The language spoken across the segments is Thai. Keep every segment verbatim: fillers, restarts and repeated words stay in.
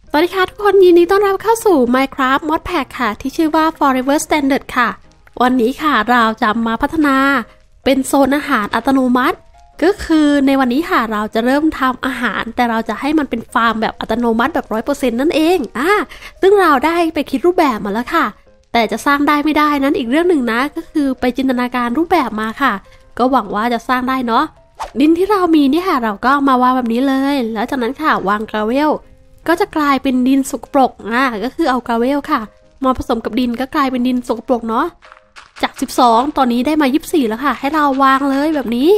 สวัสดีค่ะทุกคนยินดีต้อนรับเข้าสู่ Minecraft Modpack ค่ะที่ชื่อว่า Forever Standard ค่ะวันนี้ค่ะเราจะมาพัฒนาเป็นโซนอาหารอัตโนมัติก็คือในวันนี้ค่ะเราจะเริ่มทำอาหารแต่เราจะให้มันเป็นฟาร์มแบบอัตโนมัติแบบ ร้อยเปอร์เซ็นต์ นั่นเองอ่าซึ่งเราได้ไปคิดรูปแบบมาแล้วค่ะแต่จะสร้างได้ไม่ได้นั้นอีกเรื่องหนึ่งนะก็คือไปจินตนาการรูปแบบมาค่ะก็หวังว่าจะสร้างได้เนาะดินที่เรามีนี่ค่ะเราก็มาวางแบบนี้เลยแล้วจากนั้นค่ะวางกราเวลก็จะกลายเป็นดินสกปรกอ่ะก็คือเอากราเวลค่ะมาผสมกับดินก็กลายเป็นดินสกปรกเนาะจากสิบสองตอนนี้ได้มายี่สิบสี่แล้วค่ะให้เราวางเลยแบบนี้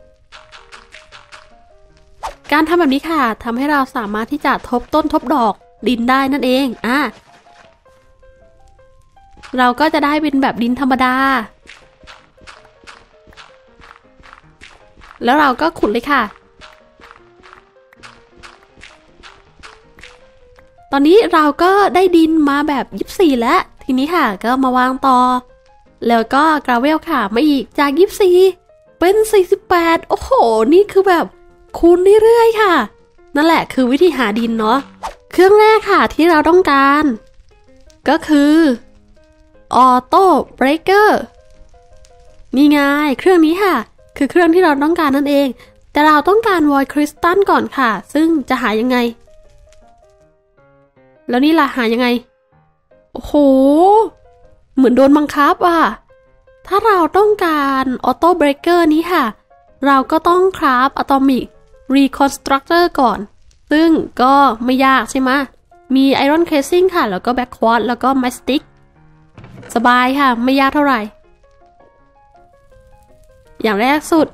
การทำแบบนี้ค่ะทำให้เราสามารถที่จะทบต้นทบดอกดินได้นั่นเองอ่ะเราก็จะได้เป็นแบบดินธรรมดาแล้วเราก็ขุดเลยค่ะตอนนี้เราก็ได้ดินมาแบบยี่สิบสี่แล้วทีนี้ค่ะก็มาวางต่อแล้วก็กราเวลค่ะมาอีกจากยี่สิบสี่เป็นสี่สิบแปดโอ้โหนี่คือแบบคูณเรื่อยๆค่ะนั่นแหละคือวิธีหาดินเนาะเครื่องแรกค่ะที่เราต้องการก็คือออโต้เบรกเกอร์นี่ไงเครื่องนี้ค่ะคือเครื่องที่เราต้องการนั่นเองแต่เราต้องการวอยคริสตัลก่อนค่ะซึ่งจะหายังไงแล้วนี่ล่ะหายังไงโอ้โหเหมือนโดนบังคับอ่ะถ้าเราต้องการออโต้เบรกเกอร์นี้ค่ะเราก็ต้องคราฟอะตอมิกรีคอนสตรัคเตอร์ก่อนซึ่งก็ไม่ยากใช่ไหมมีไอรอนเคสซิ่งค่ะแล้วก็แบ็คควอตแล้วก็ไมสติกสบายค่ะไม่ยากเท่าไหร่อย่างแรกสุด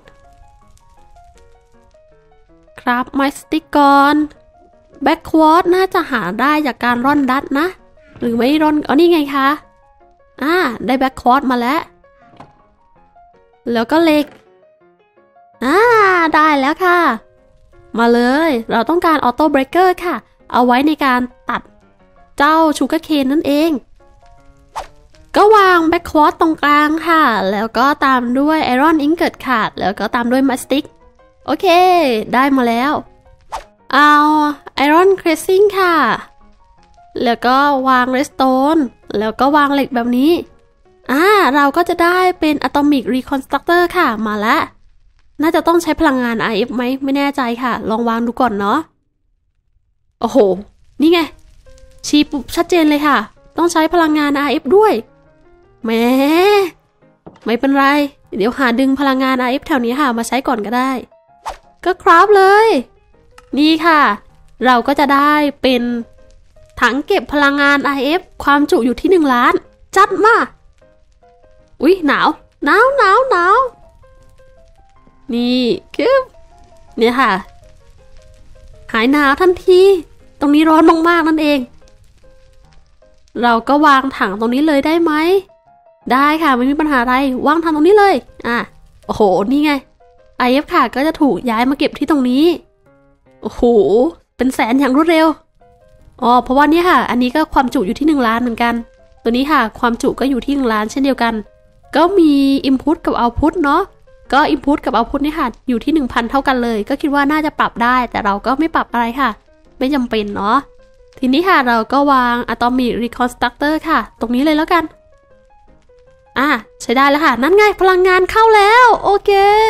ครับไมสติกก่อนแบ็คควอตน่าจะหาได้จากการร่อนดัตนะหรือไม่ร่อนอ๋อนี่ไงคะอ่าได้แบ็คควอตมาแล้วแล้วก็เหล็กอ่าได้แล้วค่ะมาเลยเราต้องการออโต้เบรกเกอร์ค่ะเอาไว้ในการตัดเจ้าชูการ์เคนนั่นเองก็วางแบ็คควอตตรงกลางค่ะแล้วก็ตามด้วยไอรอนอิงเกิตค่ะแล้วก็ตามด้วยมาสติกโอเคได้มาแล้วเอาไอรอนเครสซิ่งค่ะแล้วก็วางเรสโตนแล้วก็วางเหล็กแบบนี้อ่าเราก็จะได้เป็นอะตอมิกรีคอนสตรัคเตอร์ค่ะมาแล้วน่าจะต้องใช้พลังงาน อาร์ เอฟ ไหมไม่แน่ใจค่ะลองวางดูก่อนเนาะโอ้โหนี่ไงชี้ปุ๊บชัดเจนเลยค่ะต้องใช้พลังงาน อาร์ เอฟ ด้วยแหมไม่เป็นไรเดี๋ยวหาดึงพลังงาน อาร์ เอฟ แถวนี้ค่ะมาใช้ก่อนก็ได้ก็คราฟเลยนี่ค่ะเราก็จะได้เป็นถังเก็บพลังงาน อาร์ เอฟ ความจุอยู่ที่หนึ่งล้านจัดมาอุ๊ยหนาวหนาวหนาวหนาวนี่คือเนี่ยค่ะหายหนาวทันทีตรงนี้ร้อนมากๆนั่นเองเราก็วางถังตรงนี้เลยได้ไหมได้ค่ะไม่มีปัญหาอะไรวางถังตรงนี้เลยอ่ะโอ้โหนี่ไง อาร์ เอฟ ค่ะก็จะถูกย้ายมาเก็บที่ตรงนี้โอ้โหเป็นแสนอย่างรวดเร็วอ๋อเพราะว่านี่ค่ะอันนี้ก็ความจุอยู่ที่หนึ่งล้านเหมือนกันตัวนี้ค่ะความจุก็อยู่ที่หนึ่งล้านเช่นเดียวกันก็มี Input กับ Output เนาะก็ Input กับ Output นี่ค่ะอยู่ที่ หนึ่งพัน เท่ากันเลยก็คิดว่าน่าจะปรับได้แต่เราก็ไม่ปรับอะไรค่ะไม่จำเป็นเนาะทีนี้ค่ะเราก็วาง Atomic Reconstructor ค่ะตรงนี้เลยแล้วกันอ่ะใช้ได้แล้วค่ะนั่นไงพลังงานเข้าแล้วโอเค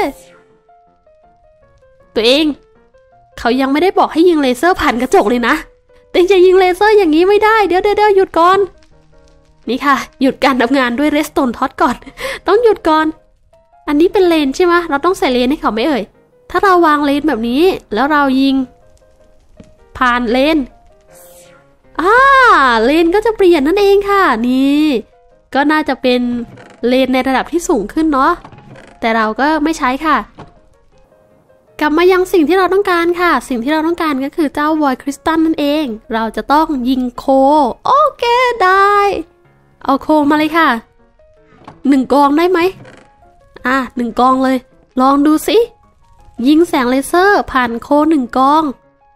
ตัวเองเขายังไม่ได้บอกให้ยิงเลเซอร์ผ่านกระจกเลยนะแต่จะยิงเลเซอร์อย่างนี้ไม่ได้เดี๋ยวเดี๋ยวหยุดก่อนนี่ค่ะหยุดการทำงานด้วยเรสโตนท็อตก่อนต้องหยุดก่อนอันนี้เป็นเลนใช่ไหมเราต้องใส่เลนให้เขาไหมเอ่ยถ้าเราวางเลนแบบนี้แล้วเรายิงผ่านเลนอ่าเลนก็จะเปลี่ยนนั่นเองค่ะนี่ก็น่าจะเป็นเลนในระดับที่สูงขึ้นเนาะแต่เราก็ไม่ใช้ค่ะกลับมายังสิ่งที่เราต้องการค่ะสิ่งที่เราต้องการก็คือเจ้าวอยคริสตัลนั่นเองเราจะต้องยิงโคโอเคได้เอาโคมาเลยค่ะหนึ่งกองได้ไหมอ่ะหนึ่งกองเลยลองดูสิยิงแสงเลเซอร์ผ่านโคหนึ่งกอง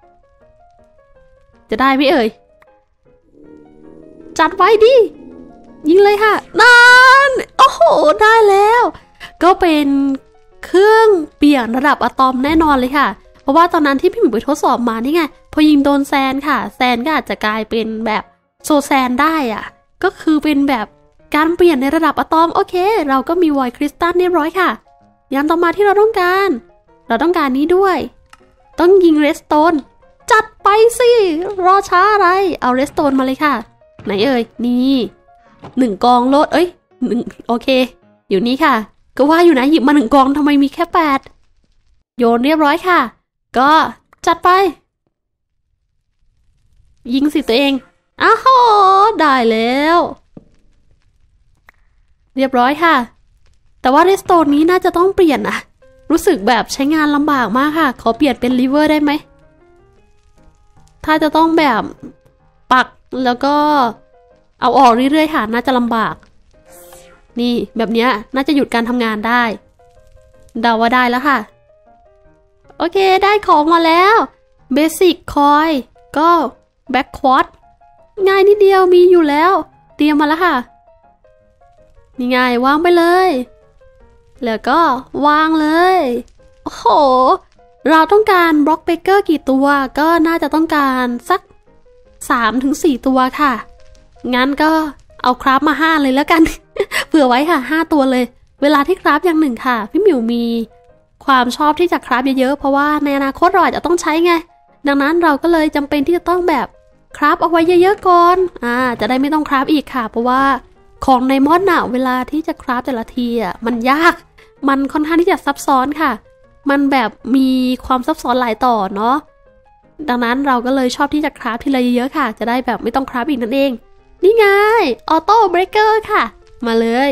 จะได้ไหมเอ่ยจัดไว้ดิยิงเลยค่ะนั่นโอ้โหได้แล้วก็เป็นเครื่องเปลี่ยนระดับอะตอมแน่นอนเลยค่ะโอราะว่าตอนนั้นที่พี่หมิวไปทดสอบมานี่ไงพอยิงโดนแซนค่ะแซนก็อาจจะกลายเป็นแบบโซแซนได้อ่ะก็คือเป็นแบบการเปลี่ยนในระดับอะตอมโอเคเราก็มีวอยคริสตัลเรียบร้อยค่ะอย่างต่อมาที่เราต้องการเราต้องการนี้ด้วยต้องยิงเรสโตนจัดไปสิรอช้าอะไรเอาเรสโตนมาเลยค่ะไหนเอ่ยนี่หนึ่งกองโลดเอ้ยหนึ่งโอเคอยู่นี่ค่ะก็ว่าอยู่นะหยิบมาหนึ่งกองทำไมมีแค่แปดโยนเรียบร้อยค่ะก็จัดไปยิงสิตัวเองอ้าวได้แล้วเรียบร้อยค่ะแต่ว่าเรสโตนนี้น่าจะต้องเปลี่ยนนะรู้สึกแบบใช้งานลำบากมากค่ะขอเปลี่ยนเป็นลิเวอร์ได้ไหมถ้าจะต้องแบบปักแล้วก็เอาออกเรื่อยๆค่ะน่าจะลำบากนี่แบบนี้น่าจะหยุดการทำงานได้เดาว่าได้แล้วค่ะโอเคได้ของมาแล้วเบสิกคอยก็แบ็คควอตง่ายนิดเดียวมีอยู่แล้วเตรียมมาแล้วค่ะนี่ง่ายวางไปเลยแล้วก็วางเลยโอ้โหเราต้องการบล็อกเบเกอร์กี่ตัวก็น่าจะต้องการสัก สามถึงสี่ ตัวค่ะงั้นก็เอาคราฟมาห้าเลยแล้วกัน เผื่อไว้ค่ะห้าตัวเลยเวลาที่คราฟอย่างหนึ่งค่ะพี่หมิวมีความชอบที่จะคราฟเยอะๆเพราะว่าในอนาคตเราอาจจะต้องใช้ไงดังนั้นเราก็เลยจำเป็นที่จะต้องแบบคราฟเอาไว้เยอะๆก่อนอ่าจะได้ไม่ต้องคราฟอีกค่ะเพราะว่าของในมอดน่ะเวลาที่จะคราฟแต่ละทีอ่ะมันยากมันค่อนข้างที่จะซับซ้อนค่ะมันแบบมีความซับซ้อนหลายต่อเนาะดังนั้นเราก็เลยชอบที่จะคราฟทีละเยอะๆค่ะจะได้แบบไม่ต้องคราฟอีกนั่นเองนี่ไงออโต้เบรกเกอร์ค่ะมาเลย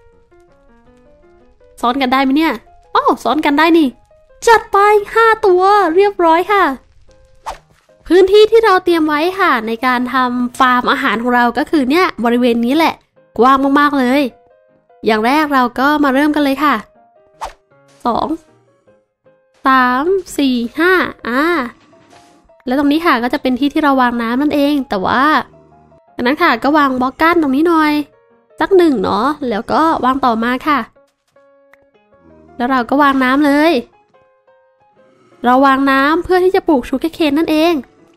ซ้อนกันได้ไหมเนี่ยอ้าวซ้อนกันได้นี่จัดไปห้าตัวเรียบร้อยค่ะพื้นที่ที่เราเตรียมไว้ค่ะในการทำฟาร์มอาหารของเราก็คือเนี่ยบริเวณนี้แหละกว้างมากๆเลยอย่างแรกเราก็มาเริ่มกันเลยค่ะสองสามสี่ห้าอ่าแล้วตรงนี้ค่ะก็จะเป็นที่ที่เราวางน้ำนั่นเองแต่ว่าดังนั้นค่ะก็วางบล็อกกั้นตรงนี้หน่อยสักหนึ่งเนาะแล้วก็วางต่อมาค่ะแล้วเราก็วางน้ำเลยเราวางน้ำเพื่อที่จะปลูกชูการ์เคนนั่นเอง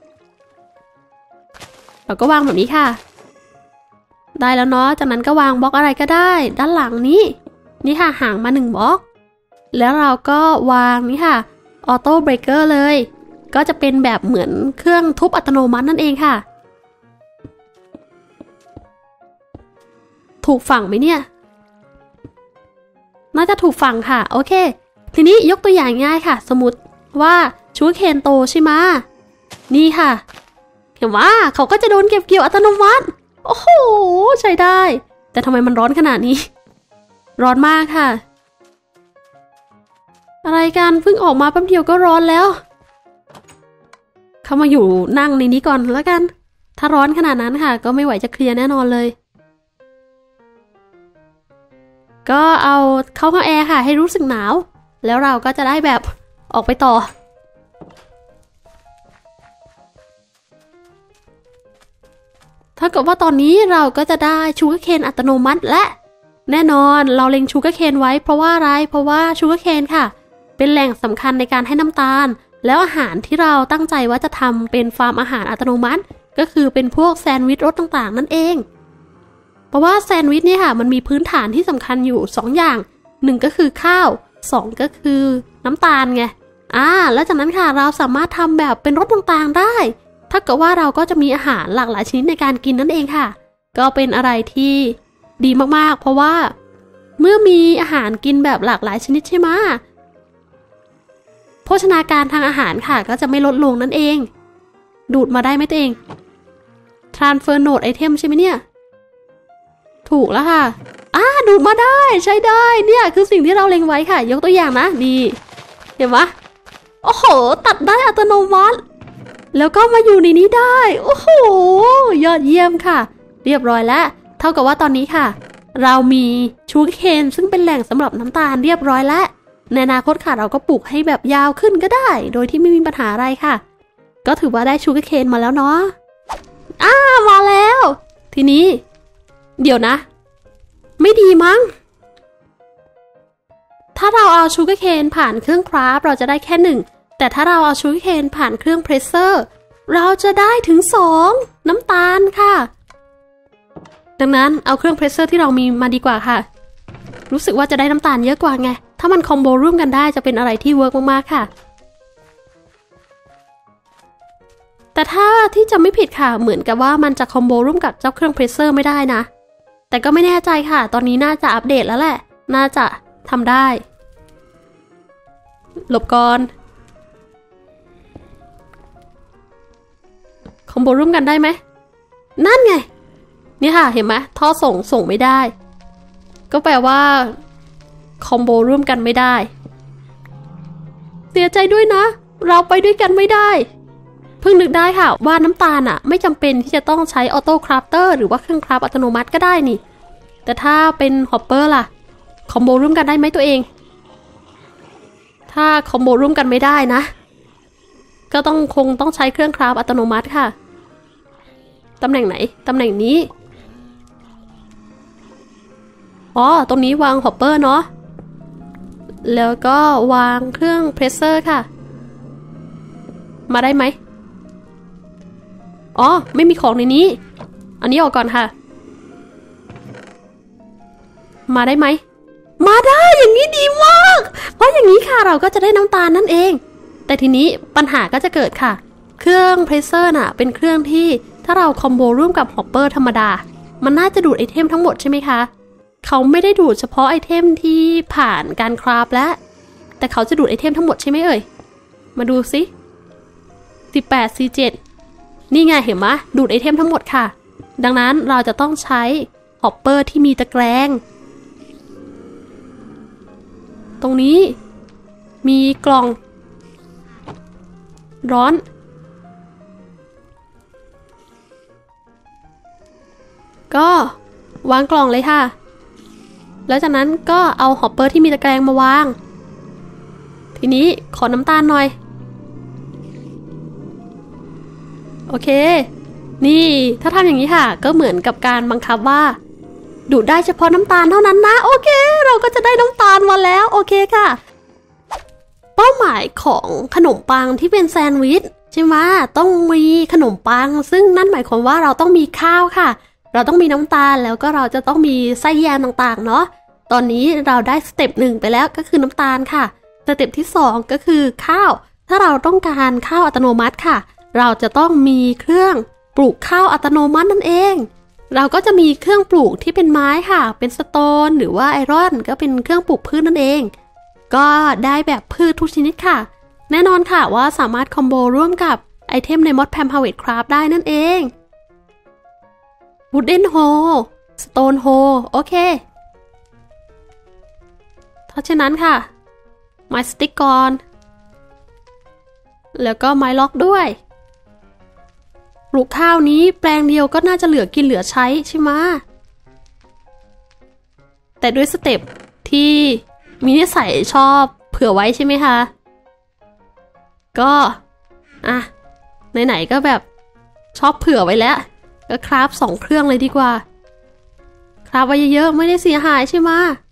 เราก็วางแบบนี้ค่ะได้แล้วเนาะจากนั้นก็วางบล็อกอะไรก็ได้ด้านหลังนี้นี่ค่ะห่างมาหนึ่งบล็อกแล้วเราก็วางนี่ค่ะออโต้เบรกเกอร์เลยก็จะเป็นแบบเหมือนเครื่องทุบอัตโนมัตินั่นเองค่ะถูกฝั่งไหมเนี่ยน่าจะถูกฝั่งค่ะโอเคทีนี้ยกตัวอย่างง่ายค่ะสมมติว่าชูการ์เคนโตใช่ไหมนี่ค่ะเห็นว่าเขาก็จะโดนเก็บเกี่ยวอัตโนมัติโอ้โหใช้ได้แต่ทำไมมันร้อนขนาดนี้ร้อนมากค่ะอะไรกันเพิ่งออกมาแป๊บเดียวก็ร้อนแล้วเข้ามาอยู่นั่งในนี้ก่อนแล้วกันถ้าร้อนขนาดนั้นค่ะก็ไม่ไหวจะเคลียร์แน่นอนเลยก็เอาเข้าห้องแอร์ค่ะให้รู้สึกหนาวแล้วเราก็จะได้แบบออกไปต่อถ้าเกิดว่าตอนนี้เราก็จะได้ชูการ์เคนอัตโนมัติและแน่นอนเราเล็งชูการ์เคนไว้เพราะว่าอะไรเพราะว่าชูการ์เคนค่ะเป็นแหล่งสำคัญในการให้น้ำตาลแล้วอาหารที่เราตั้งใจว่าจะทำเป็นฟาร์มอาหารอัตโนมัติก็คือเป็นพวกแซนด์วิชรสต่างๆนั่นเองเพราะว่าแซนด์วิชเนี่ยค่ะมันมีพื้นฐานที่สำคัญอยู่สองอย่างหนึ่งก็คือข้าวสองก็คือน้ำตาลไงอ่าแล้วจากนั้นค่ะเราสามารถทำแบบเป็นรสต่างๆได้ถ้าเกิดว่าเราก็จะมีอาหารหลากหลายชนิดในการกินนั่นเองค่ะก็เป็นอะไรที่ดีมากๆเพราะว่าเมื่อมีอาหารกินแบบหลากหลายชนิดใช่ไหมโภชนาการทางอาหารค่ะก็จะไม่ลดลงนั่นเองดูดมาได้ไหมตัวเอง transfer node item ใช่ไหมเนี่ยถูกแล้วค่ะอ่าดูดมาได้ใช้ได้เนี่ยคือสิ่งที่เราเล็งไว้ค่ะยกตัวอย่างนะดีเห็นไหมโอ้โหตัดได้อัตโนมัติแล้วก็มาอยู่ในนี้ได้โอ้โหยอดเยี่ยมค่ะเรียบร้อยแล้วเท่ากับว่าตอนนี้ค่ะเรามีชูการ์เคนซึ่งเป็นแหล่งสำหรับน้ำตาลเรียบร้อยแล้วในอนาคตค่ะเราก็ปลูกให้แบบยาวขึ้นก็ได้โดยที่ไม่มีปัญหาอะไรค่ะก็ถือว่าได้ชูการ์เคนมาแล้วเนาะอ่ามาแล้วทีนี้เดี๋ยวนะไม่ดีมั้งถ้าเราเอาชูการ์เคนผ่านเครื่องคราฟเราจะได้แค่หนึ่งแต่ถ้าเราเอาชูการ์เคนผ่านเครื่องเพรสเซอร์เราจะได้ถึงสองน้ำตาลค่ะดังนั้นเอาเครื่องเพรสเซอร์ที่เรามีมาดีกว่าค่ะรู้สึกว่าจะได้น้ำตาลเยอะกว่าไงถ้ามันคอมโบร่วมกันได้จะเป็นอะไรที่เวิร์กมากๆค่ะแต่ถ้าที่จะไม่ผิดค่ะเหมือนกับว่ามันจะคอมโบร่วมกับเจ้าเครื่องเพรสเซอร์ไม่ได้นะแต่ก็ไม่แน่ใจค่ะตอนนี้น่าจะอัปเดตแล้วแหละน่าจะทำได้หลบก่อนคอมโบร่วมกันได้ไหมนั่นไงนี่ค่ะเห็นไหมท่อส่งส่งไม่ได้ก็แปลว่าคอมโบร่วมกันไม่ได้เสียใจด้วยนะเราไปด้วยกันไม่ได้เพิ่งนึกได้ค่ะว่าน้ำตาลอ่ะไม่จำเป็นที่จะต้องใช้ออโต้คราฟเตอร์หรือว่าเครื่องคราฟอัตโนมัติก็ได้นี่แต่ถ้าเป็นฮอปเปอร์ล่ะคอมโบร่วมกันได้ไหมตัวเองถ้าคอมโบร่วมกันไม่ได้นะก็ต้องคงต้องใช้เครื่องคราฟอัตโนมัติค่ะตำแหน่งไหนตำแหน่งนี้อ๋อตรงนี้วางฮอปเปอร์เนาะแล้วก็วางเครื่องเพรสเซอร์ค่ะมาได้ไหมอ๋อไม่มีของในนี้อันนี้ออกก่อนค่ะมาได้ไหมมาได้อย่างนี้ดีมากเพราะอย่างนี้ค่ะเราก็จะได้น้ำตาลนั่นเองแต่ทีนี้ปัญหาก็จะเกิดค่ะเครื่องเพรสเซอร์น่ะเป็นเครื่องที่ถ้าเราคอมโบร่วมกับฮอปเปอร์ธรรมดามันน่าจะดูดไอเทมทั้งหมดใช่ไหมคะเขาไม่ได้ดูดเฉพาะไอเทมที่ผ่านการคราฟแล้วแต่เขาจะดูดไอเทมทั้งหมดใช่ไหมเอ่ยมาดูสิสิบแปด ซี เจ็ด นี่ไงเห็นไหมดูดไอเทมทั้งหมดค่ะดังนั้นเราจะต้องใช้ฮอปเปอร์ที่มีตะแกรงตรงนี้มีกล่องร้อนก็วางกล่องเลยค่ะแล้วจากนั้นก็เอาฮอปเปอร์ที่มีตะแกรงมาวางทีนี้ขอน้ำตาลหน่อยโอเคนี่ถ้าทำอย่างนี้ค่ะก็เหมือนกับการบังคับว่าดูดได้เฉพาะน้ำตาลเท่านั้นนะโอเคเราก็จะได้น้ำตาลมาแล้วโอเคค่ะเป้าหมายของขนมปังที่เป็นแซนด์วิชใช่ไหมต้องมีขนมปังซึ่งนั่นหมายความว่าเราต้องมีข้าวค่ะเราต้องมีน้ำตาลแล้วก็เราจะต้องมีไส้แยมต่างๆเนาะตอนนี้เราได้สเต็ปหนึ่งไปแล้วก็คือน้ำตาลค่ะสเต็ปที่สองก็คือข้าวถ้าเราต้องการข้าวอัตโนมัติค่ะเราจะต้องมีเครื่องปลูกข้าวอัตโนมัตินั่นเองเราก็จะมีเครื่องปลูกที่เป็นไม้ค่ะเป็นสโตนหรือว่าไอรอนก็เป็นเครื่องปลูกพืชนั่นเองก็ได้แบบพืชทุกชนิดค่ะแน่นอนค่ะว่าสามารถคอมโบร่วมกับไอเทมใน Mod Pam Harvest Craft ได้นั่นเอง Wooden Hole Stone Hole โอเคเพราะฉะนั้นค่ะไม้สติ๊กก่อนแล้วก็ไม้ล็อกด้วยปลูกข้าวนี้แปลงเดียวก็น่าจะเหลือกินเหลือใช้ใช่ไหมแต่ด้วยสเต็ปที่มีนิสัยชอบเผื่อไว้ใช่ไหมคะก็อ่ะไหนๆก็แบบชอบเผื่อไว้แล้วก็คราฟสองเครื่องเลยดีกว่าคราฟไว้เยอะๆไม่ได้เสียหายใช่ไหม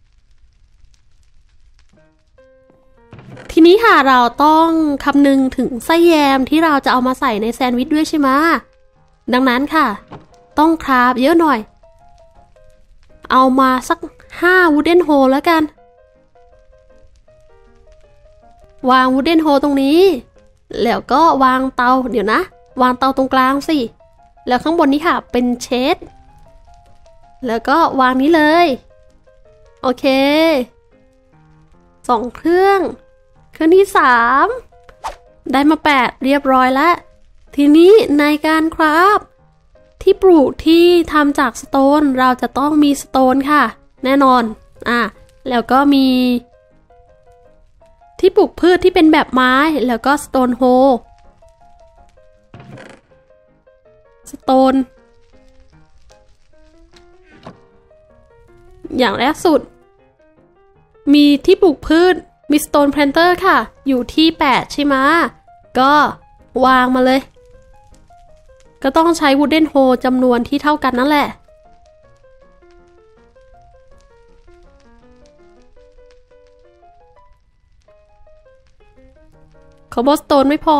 ทีนี้ค่ะเราต้องคำนึงถึงไส้แยมที่เราจะเอามาใส่ในแซนด์วิชด้วยใช่ไหมดังนั้นค่ะต้องคราฟเยอะหน่อยเอามาสักห้า Wooden Hole แล้วกันวาง Wooden Hole ตรงนี้แล้วก็วางเตาเดี๋ยวนะวางเตาตรงกลางสิแล้วข้างบนนี้ค่ะเป็นเชดแล้วก็วางนี้เลยโอเคสองเครื่องเครื่องที่สามได้มาแปดเรียบร้อยแล้วทีนี้ในการคราฟที่ปลูกที่ทำจากสโตนเราจะต้องมีสโตนค่ะแน่นอนอ่ะแล้วก็มีที่ปลูกพืชที่เป็นแบบไม้แล้วก็สโตนโฮสโตนอย่างแรกสุดมีที่ปลูกพืชมีสโตนแพลนเตอร์ค่ะอยู่ที่แปดใช่ไหมก็วางมาเลยก็ต้องใช้ Wooden Hole จำนวนที่เท่ากันนั่นแหละคอบเบิลสโตนไม่พอ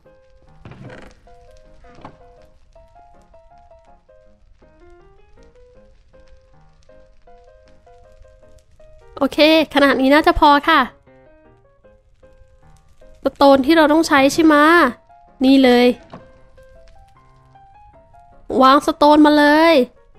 โอเคขนาดนี้น่าจะพอค่ะสโตนที่เราต้องใช้ใช่ไหมนี่เลยวางสโตนมาเลย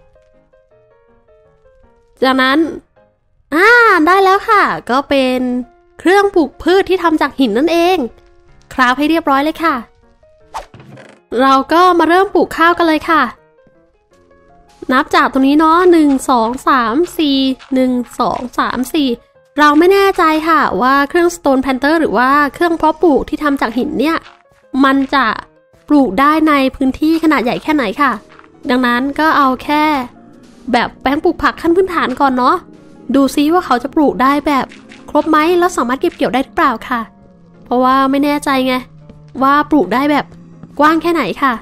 จากนั้นอ่าได้แล้วค่ะก็เป็นเครื่องปลูกพืชที่ทำจากหินนั่นเองคราฟให้เรียบร้อยเลยค่ะเราก็มาเริ่มปลูกข้าวกันเลยค่ะนับจากตรงนี้เนาะหนึ่งสองสามสี่หนึ่งสองสามสี่เราไม่แน่ใจค่ะว่าเครื่อง Stone Planter หรือว่าเครื่องเพาะปลูกที่ทำจากหินเนี่ยมันจะปลูกได้ในพื้นที่ขนาดใหญ่แค่ไหนค่ะดังนั้นก็เอาแค่แบบแปลงปลูกผักขั้นพื้นฐานก่อนเนาะดูซิว่าเขาจะปลูกได้แบบครบไหมแล้วสามารถเก็บเกี่ยวได้หรือเปล่าค่ะเพราะว่าไม่แน่ใจไงว่าปลูกได้แบบกว้างแค่ไหนค่ะ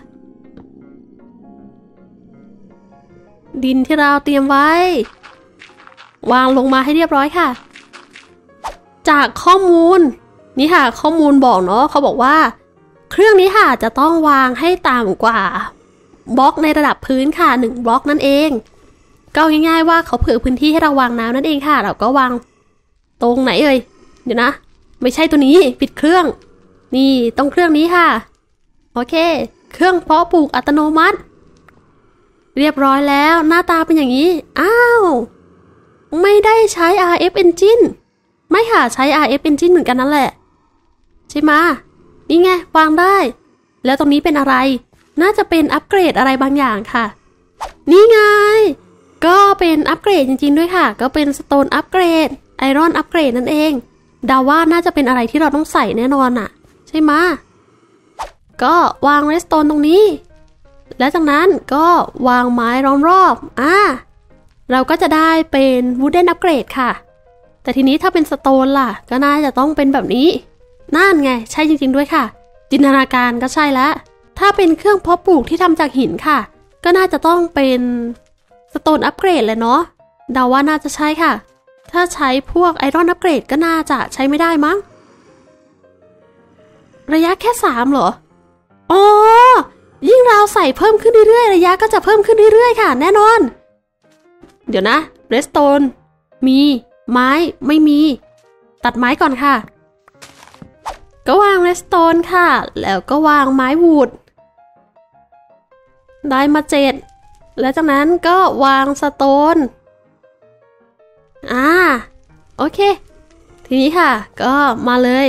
ดินที่เราเตรียมไว้วางลงมาให้เรียบร้อยค่ะจากข้อมูลนี่ค่ะข้อมูลบอกเนาะเขาบอกว่าเครื่องนี้ค่ะจะต้องวางให้ต่ำกว่าบล็อกในระดับพื้นค่ะหนึ่งบล็อกนั่นเองก็ง่ายๆว่าเขาเผื่อพื้นที่ให้เราวางน้ำนั่นเองค่ะเราก็วางตรงไหนเอ่ยเดี๋ยวนะไม่ใช่ตัวนี้ปิดเครื่องนี่ตรงเครื่องนี้ค่ะโอเคเครื่องเพาะปลูกอัตโนมัติเรียบร้อยแล้วหน้าตาเป็นอย่างนี้อ้าวไม่ได้ใช้ อาร์ เอฟ Engine ไม่ค่ะใช้ อาร์ เอฟ Engine เหมือนกันนั่นแหละใช่ไหมนี่ไงวางได้แล้วตรงนี้เป็นอะไรน่าจะเป็นอัปเกรดอะไรบางอย่างค่ะนี่ไงก็เป็นอัปเกรดจริงๆด้วยค่ะก็เป็นสโตนอัปเกรดไอรอนอัปเกรดนั่นเองเดาว่าน่าจะเป็นอะไรที่เราต้องใส่แน่นอนอ่ะใช่ไหมก็วางเรสโตนตรงนี้และจากนั้นก็วางไม้ล้อมรอบอ่าเราก็จะได้เป็นวูดเดนอัปเกรดค่ะแต่ทีนี้ถ้าเป็นสโตนล่ะก็น่าจะต้องเป็นแบบนี้นั่นไงใช่จริงๆด้วยค่ะจินตนาการก็ใช่แล้วถ้าเป็นเครื่องเพาะปลูกที่ทำจากหินค่ะก็น่าจะต้องเป็นสโตนอัปเกรดเลยเนาะเดาว่าน่าจะใช่ค่ะถ้าใช้พวกไอรอนอัปเกรดก็น่าจะใช้ไม่ได้มั้งระยะแค่สามเหรออ๋อยิ่งเราใส่เพิ่มขึ้นเรื่อยๆระยะก็จะเพิ่มขึ้นเรื่อยๆค่ะแน่นอนเดี๋ยวนะเรสโตนมีไม้ไม่มีตัดไม้ก่อนค่ะก็วางเรสโตนค่ะแล้วก็วางไม้วูดได้มาเจ็ดแล้วจากนั้นก็วางสโตนอ่าโอเคทีนี้ค่ะก็มาเลย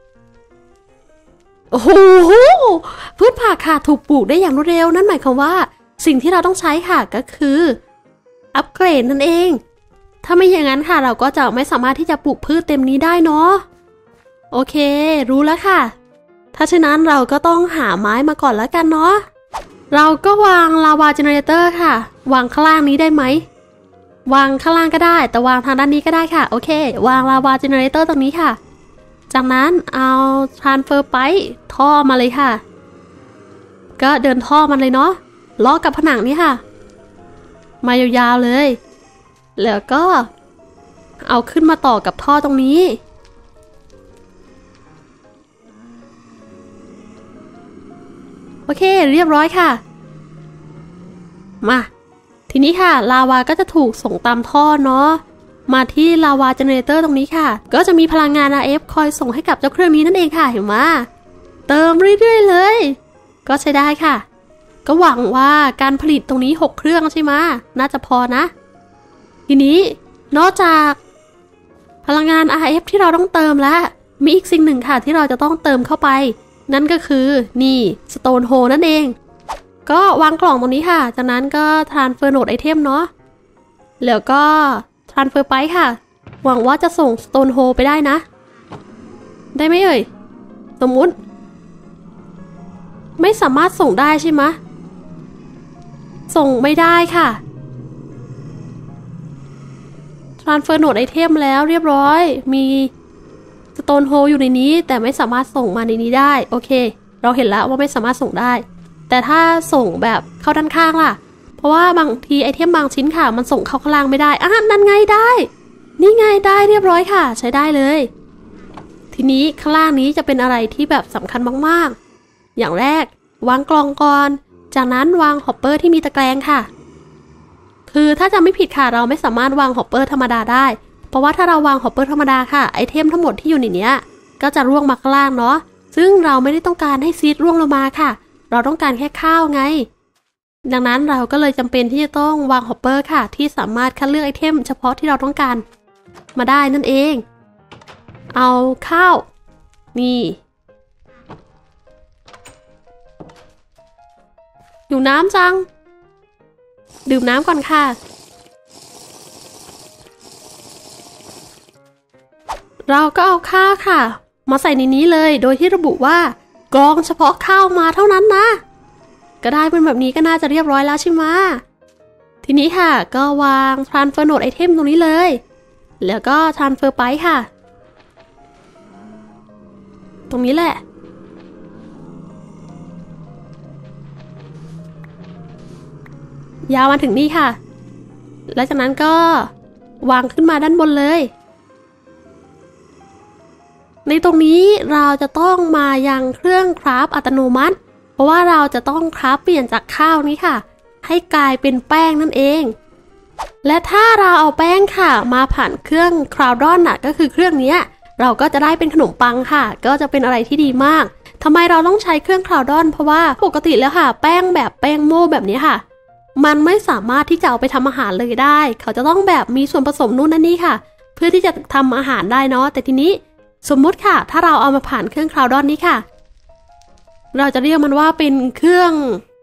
โอ้โหพืชผักค่ะถูกปลูกได้อย่างรวดเร็วนั่นหมายความว่าสิ่งที่เราต้องใช้ค่ะก็คืออัปเกรดนั่นเองถ้าไม่อย่างนั้นค่ะเราก็จะไม่สามารถที่จะปลูกพืชเต็มนี้ได้เนาะโอเครู้แล้วค่ะถ้าเช่นนั้นเราก็ต้องหาไม้มาก่อนแล้วกันเนาะเราก็วางลาวาเจเนเรเตอร์ค่ะวางข้างล่างนี้ได้ไหมวางข้างล่างก็ได้แต่วางทางด้านนี้ก็ได้ค่ะโอเควางลาวาเจเนเรเตอร์ตรงนี้ค่ะจากนั้นเอาทรานสเฟอร์ไปท่อมาเลยค่ะก็เดินท่อมันเลยเนาะล้อกับผนังนี้ค่ะมายาวๆเลยแล้วก็เอาขึ้นมาต่อกับท่อตรงนี้โอเคเรียบร้อยค่ะมาทีนี้ค่ะลาวาก็จะถูกส่งตามท่อเนาะมาที่ลาวาเจเนเรเตอร์ตรงนี้ค่ะก็จะมีพลังงาน อาร์ เอฟ คอยส่งให้กับเจ้าเครื่องนี้นั่นเองค่ะเห็นไหมเติมเรื่อยๆเลยก็ใช้ได้ค่ะก็หวังว่าการผลิตตรงนี้หกเครื่องใช่ไหมน่าจะพอนะทีนี้นอกจากพลังงาน อาร์ เอฟ ที่เราต้องเติมแล้วมีอีกสิ่งหนึ่งค่ะที่เราจะต้องเติมเข้าไปนั่นก็คือนี่ Stone Hole นั่นเองก็วางกล่องตรงนี้ค่ะจากนั้นก็ Transfer Node Item เนาะแล้วก็ Transfer ไปค่ะหวังว่าจะส่ง Stone Hole ไปได้นะได้ไหมเอ่ยสมมุติไม่สามารถส่งได้ใช่ไหมส่งไม่ได้ค่ะ Transfer Node Item แล้วเรียบร้อยมีStone Hole อยู่ในนี้แต่ไม่สามารถส่งมาในนี้ได้โอเคเราเห็นแล้วว่าไม่สามารถส่งได้แต่ถ้าส่งแบบเข้าด้านข้างล่ะเพราะว่าบางทีไอเทมบางชิ้นค่ะมันส่งเข้าข้างล่างไม่ได้อ่ะนั่นไงได้นี่ไงได้เรียบร้อยค่ะใช้ได้เลยทีนี้ข้างล่างนี้จะเป็นอะไรที่แบบสำคัญมากๆอย่างแรกวางกล่องก่อนจากนั้นวางฮอปเปอร์ที่มีตะแกรงค่ะคือถ้าจำไม่ผิดค่ะเราไม่สามารถวางฮอปเปอร์ธรรมดาได้เพราะว่าถ้าเราวางฮอปเปอร์ธรรมดาค่ะไอเทมทั้งหมดที่อยู่ในนี้ก็จะร่วงมาข้างล่างเนาะซึ่งเราไม่ได้ต้องการให้ซีดร่วงลงมาค่ะเราต้องการแค่ข้าวไงดังนั้นเราก็เลยจำเป็นที่จะต้องวางฮอปเปอร์ค่ะที่สามารถคัดเลือกไอเทมเฉพาะที่เราต้องการมาได้นั่นเองเอาข้าวนี่อยู่น้ำจังดื่มน้ำก่อนค่ะเราก็เอาข้าวค่ะมาใส่ในนี้เลยโดยที่ระบุว่ากรองเฉพาะข้าวมาเท่านั้นนะก็ได้เป็นแบบนี้ก็น่าจะเรียบร้อยแล้วใช่ไหมทีนี้ค่ะก็วาง transfer node item ตรงนี้เลยแล้วก็ transfer ไปค่ะตรงนี้แหละยาวมาถึงนี่ค่ะแล้วจากนั้นก็วางขึ้นมาด้านบนเลยในตรงนี้เราจะต้องมายังเครื่องคราฟอัตโนมัติเพราะว่าเราจะต้องคราฟเปลี่ยนจากข้าวนี้ค่ะให้กลายเป็นแป้งนั่นเองและถ้าเราเอาแป้งค่ะมาผ่านเครื่องคราวดอนน่ะก็คือเครื่องนี้เราก็จะได้เป็นขนมปังค่ะก็จะเป็นอะไรที่ดีมากทำไมเราต้องใช้เครื่องคราวดอนเพราะว่าปกติแล้วค่ะแป้งแบบแป้งโม่แบบนี้ค่ะมันไม่สามารถที่จะเอาไปทำอาหารเลยได้เขาจะต้องแบบมีส่วนผสมนู่นนั่นนี่ค่ะเพื่อที่จะทำอาหารได้เนาะแต่ทีนี้สมมุติค่ะถ้าเราเอามาผ่านเครื่องคราวดอนนี้ค่ะเราจะเรียกมันว่าเป็นเครื่อง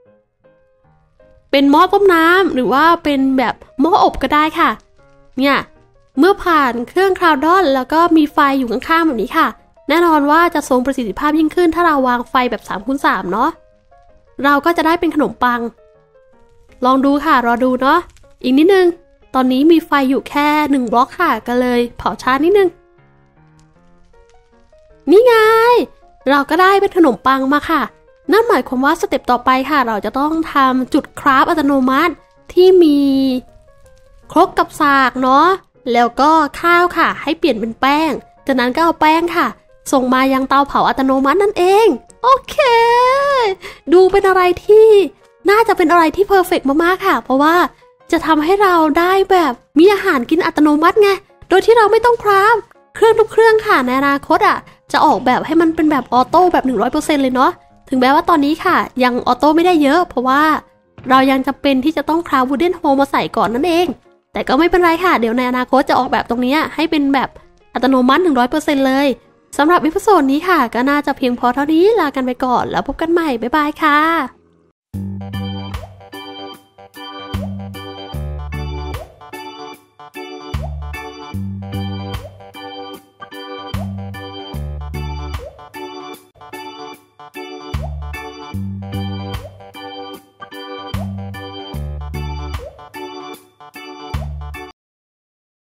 เป็นหม้อต้มน้ำหรือว่าเป็นแบบหม้ออบก็ได้ค่ะเนี่ยเมื่อผ่านเครื่องคราวดอนแล้วก็มีไฟอยู่ข้างๆแบบนี้ค่ะแน่นอนว่าจะทรงประสิทธิภาพยิ่งขึ้นถ้าเราวางไฟแบบ สามคูณสาม เนาะเราก็จะได้เป็นขนมปังลองดูค่ะรอดูเนาะอีกนิดนึงตอนนี้มีไฟอยู่แค่หนึ่งบล็อกค่ะก็เลยเผาช้านิดนึงนี่ไงเราก็ได้เป็นขนมปังมาค่ะนั่นหมายความว่าสเต็ปต่อไปค่ะเราจะต้องทำจุดคราฟอัตโนมัติที่มีครกกับสากเนาะแล้วก็ข้าวค่ะให้เปลี่ยนเป็นแป้งจากนั้นก็เอาแป้งค่ะส่งมายังเตาเผาอัตโนมัตินั่นเองโอเคดูเป็นอะไรที่น่าจะเป็นอะไรที่เพอร์เฟกต์มากๆค่ะเพราะว่าจะทำให้เราได้แบบมีอาหารกินอัตโนมัติไงโดยที่เราไม่ต้องคราฟเครื่องทุกเครื่องค่ะในอนาคตอ่ะจะออกแบบให้มันเป็นแบบออโต้แบบ หนึ่งร้อยเปอร์เซ็นต์ เลยเนาะถึงแม้ว่าตอนนี้ค่ะยังออโต้ไม่ได้เยอะเพราะว่าเรายังจำเป็นที่จะต้องคราฟวูดเดนโฮมาใส่ก่อนนั่นเองแต่ก็ไม่เป็นไรค่ะเดี๋ยวในอนาคตจะออกแบบตรงนี้ให้เป็นแบบอัตโนมัติ หนึ่งร้อยเปอร์เซ็นต์ เลยสำหรับอีพิโซดนี้ค่ะก็น่าจะเพียงพอเท่านี้ลากันไปก่อนแล้วพบกันใหม่บ๊ายบายค่ะ